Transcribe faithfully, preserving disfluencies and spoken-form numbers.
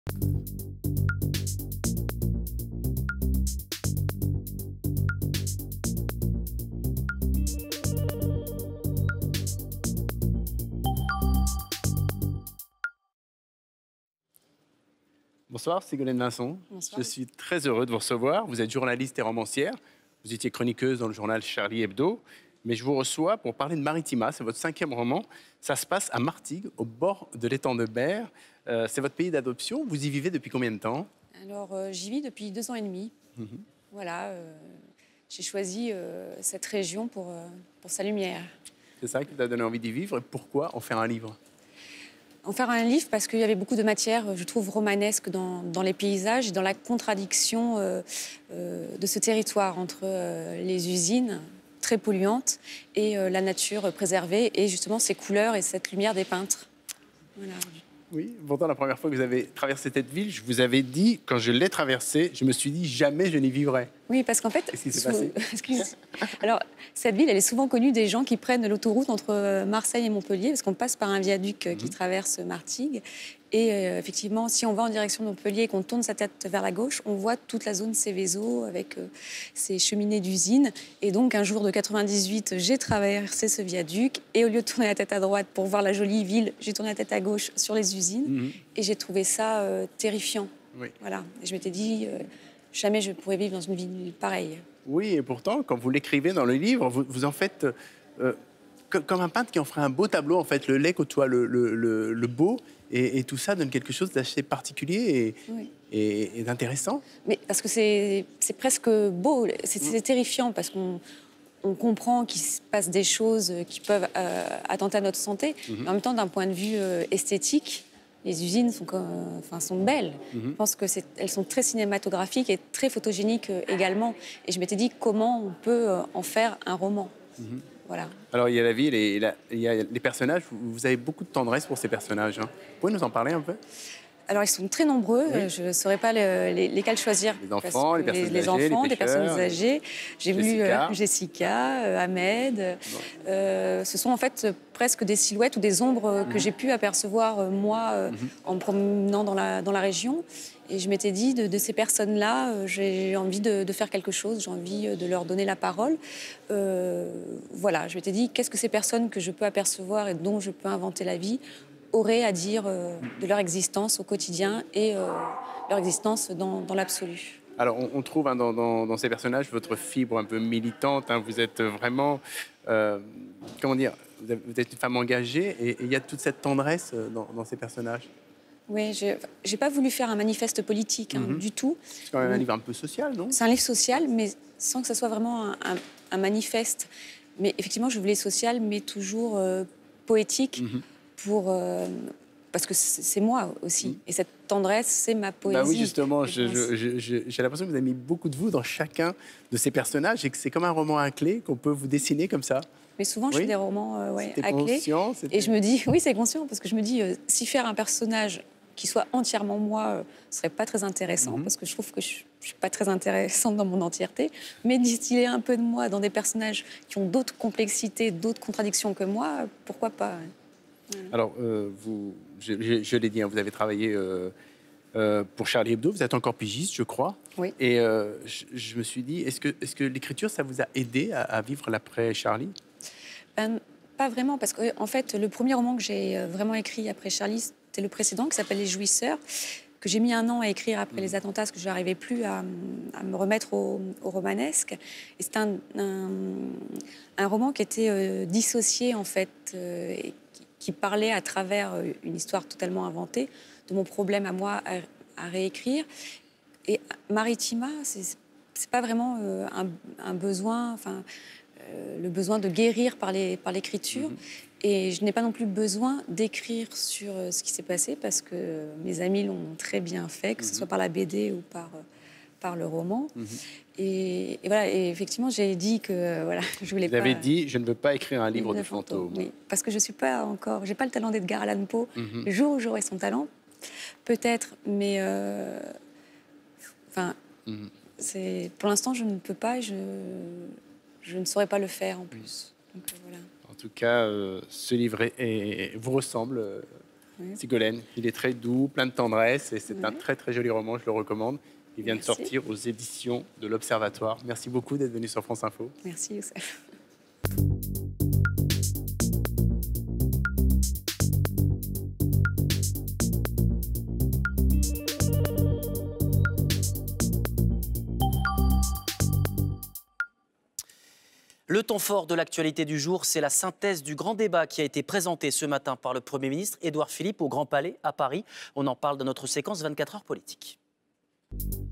Bonsoir, Ségolène Vincent. Bonsoir. Je suis très heureux de vous recevoir. Vous êtes journaliste et romancière. Vous étiez chroniqueuse dans le journal Charlie Hebdo. Mais je vous reçois pour parler de Maritima. C'est votre cinquième roman. Ça se passe à Martigues, au bord de l'étang de Berre. Euh, c'est votre pays d'adoption. Vous y vivez depuis combien de temps? Alors, euh, j'y vis depuis deux ans et demi. Mmh. Voilà, euh, j'ai choisi euh, cette région pour, euh, pour sa lumière. C'est ça qui vous a donné envie d'y vivre. Et pourquoi en faire un livre? En faire un livre parce qu'il y avait beaucoup de matière, je trouve, romanesque dans, dans les paysages et dans la contradiction euh, euh, de ce territoire entre euh, les usines très polluantes et euh, la nature préservée et justement ces couleurs et cette lumière des peintres. Voilà. Oui, pourtant, la première fois que vous avez traversé cette ville, je vous avais dit, quand je l'ai traversée, je me suis dit jamais je n'y vivrai. Oui, parce qu'en fait... Qu'est-ce qui s'est sous... passé? Excuse. Alors, cette ville, elle est souvent connue des gens qui prennent l'autoroute entre Marseille et Montpellier, parce qu'on passe par un viaduc mmh. qui traverse Martigues. Et euh, effectivement, si on va en direction de Montpellier et qu'on tourne sa tête vers la gauche, on voit toute la zone Céveso avec euh, ses cheminées d'usines. Et donc, un jour de quatre-vingt-dix-huit, j'ai traversé ce viaduc. Et au lieu de tourner la tête à droite pour voir la jolie ville, j'ai tourné la tête à gauche sur les usines. Mmh. Et j'ai trouvé ça euh, terrifiant. Oui. Voilà. Et je m'étais dit... Euh, jamais je pourrais vivre dans une ville pareille. Oui, et pourtant, quand vous l'écrivez dans le livre, vous, vous en faites euh, comme un peintre qui en ferait un beau tableau. En fait, le lait côtoie le, le, le, le beau, et, et tout ça donne quelque chose d'assez particulier et, oui. et, et d'intéressant. Mais parce que c'est presque beau, c'est mmh. terrifiant, parce qu'on on comprend qu'il se passe des choses qui peuvent euh, attenter à notre santé, mmh. mais en même temps, d'un point de vue euh, esthétique, les usines sont, comme, enfin, sont belles. Mmh. Je pense qu'elles sont très cinématographiques et très photogéniques euh, également. Et je m'étais dit comment on peut euh, en faire un roman. Mmh. Voilà. Alors, il y a la ville et la, il y a les personnages. Vous avez beaucoup de tendresse pour ces personnages. Hein. Vous pouvez nous en parler un peu? Alors, ils sont très nombreux. Oui. Je ne saurais pas les, les, lesquels choisir. Les enfants, les personnes les, les âgées, enfants, les des personnes âgées. J'ai voulu euh, Jessica, euh, Ahmed. Ouais. Euh, ce sont en fait presque des silhouettes ou des ombres euh, que mmh. j'ai pu apercevoir, euh, moi, euh, mmh. en me promenant dans la, dans la région. Et je m'étais dit, de, de ces personnes-là, euh, j'ai envie de, de faire quelque chose. J'ai envie de leur donner la parole. Euh, voilà, je m'étais dit, qu'est-ce que ces personnes que je peux apercevoir et dont je peux inventer la vie auraient à dire euh, de leur existence au quotidien et euh, leur existence dans, dans l'absolu. Alors, on, on trouve hein, dans, dans, dans ces personnages votre fibre un peu militante. Hein, vous êtes vraiment, euh, comment dire, vous êtes une femme engagée et il y a toute cette tendresse dans, dans ces personnages. Oui, je n'ai pas voulu faire un manifeste politique hein, mm-hmm. du tout. C'est quand même un livre un peu social, non? C'est un livre social, mais sans que ce soit vraiment un, un, un manifeste. Mais effectivement, je voulais social, mais toujours euh, poétique. Mm-hmm. Pour, euh, parce que c'est moi aussi. Mmh. Et cette tendresse, c'est ma poésie. Bah oui, justement, j'ai l'impression que vous avez mis beaucoup de vous dans chacun de ces personnages et que c'est comme un roman à clé qu'on peut vous dessiner comme ça. Mais souvent, oui. je fais des romans euh, ouais, à clé. Et je me dis, oui, c'est conscient, parce que je me dis, euh, si faire un personnage qui soit entièrement moi, euh, ce serait pas très intéressant, mmh. parce que je trouve que je, je suis pas très intéressante dans mon entièreté. Mais distiller un peu de moi dans des personnages qui ont d'autres complexités, d'autres contradictions que moi, pourquoi pas? Alors, euh, vous, je, je, je l'ai dit, hein, vous avez travaillé euh, euh, pour Charlie Hebdo, vous êtes encore pigiste, je crois. Oui. Et euh, je, je me suis dit, est-ce que, est-ce que l'écriture, ça vous a aidé à, à vivre l'après Charlie? Ben, pas vraiment, parce qu'en en fait, le premier roman que j'ai vraiment écrit après Charlie, c'était le précédent, qui s'appelle Les Jouisseurs, que j'ai mis un an à écrire après mmh. les attentats, parce que je n'arrivais plus à, à me remettre au, au romanesque. Et c'est un, un, un roman qui était euh, dissocié, en fait, euh, et qui parlait à travers une histoire totalement inventée de mon problème à moi à, à réécrire. Et Maritima, c'est pas vraiment euh, un, un besoin, enfin, euh, le besoin de guérir par l'écriture. Mmh. Et je n'ai pas non plus besoin d'écrire sur ce qui s'est passé parce que mes amis l'ont très bien fait, que mmh. ce soit par la B D ou par, par le roman. Mmh. Et, et voilà, et effectivement, j'ai dit que voilà, je voulais Vous pas. Vous avez dit, je ne veux pas écrire un livre de, de fantômes. fantômes. Oui, parce que je suis pas encore, j'ai pas le talent d'Edgar Allan Poe. Mm-hmm. Le jour où j'aurai son talent, peut-être, mais euh, enfin, mm-hmm. c'est pour l'instant, je ne peux pas, et je je ne saurais pas le faire en plus. Donc, euh, voilà. En tout cas, euh, ce livre est, est, vous ressemble. Euh... Oui. Sigolène. Il est très doux, plein de tendresse, et c'est Oui. un très très joli roman, je le recommande. Il vient Merci. de sortir aux éditions de l'Observatoire. Merci beaucoup d'être venu sur France Info. Merci Youssef. Le temps fort de l'actualité du jour, c'est la synthèse du grand débat qui a été présenté ce matin par le Premier ministre Édouard Philippe au Grand Palais à Paris. On en parle dans notre séquence vingt-quatre heures politique.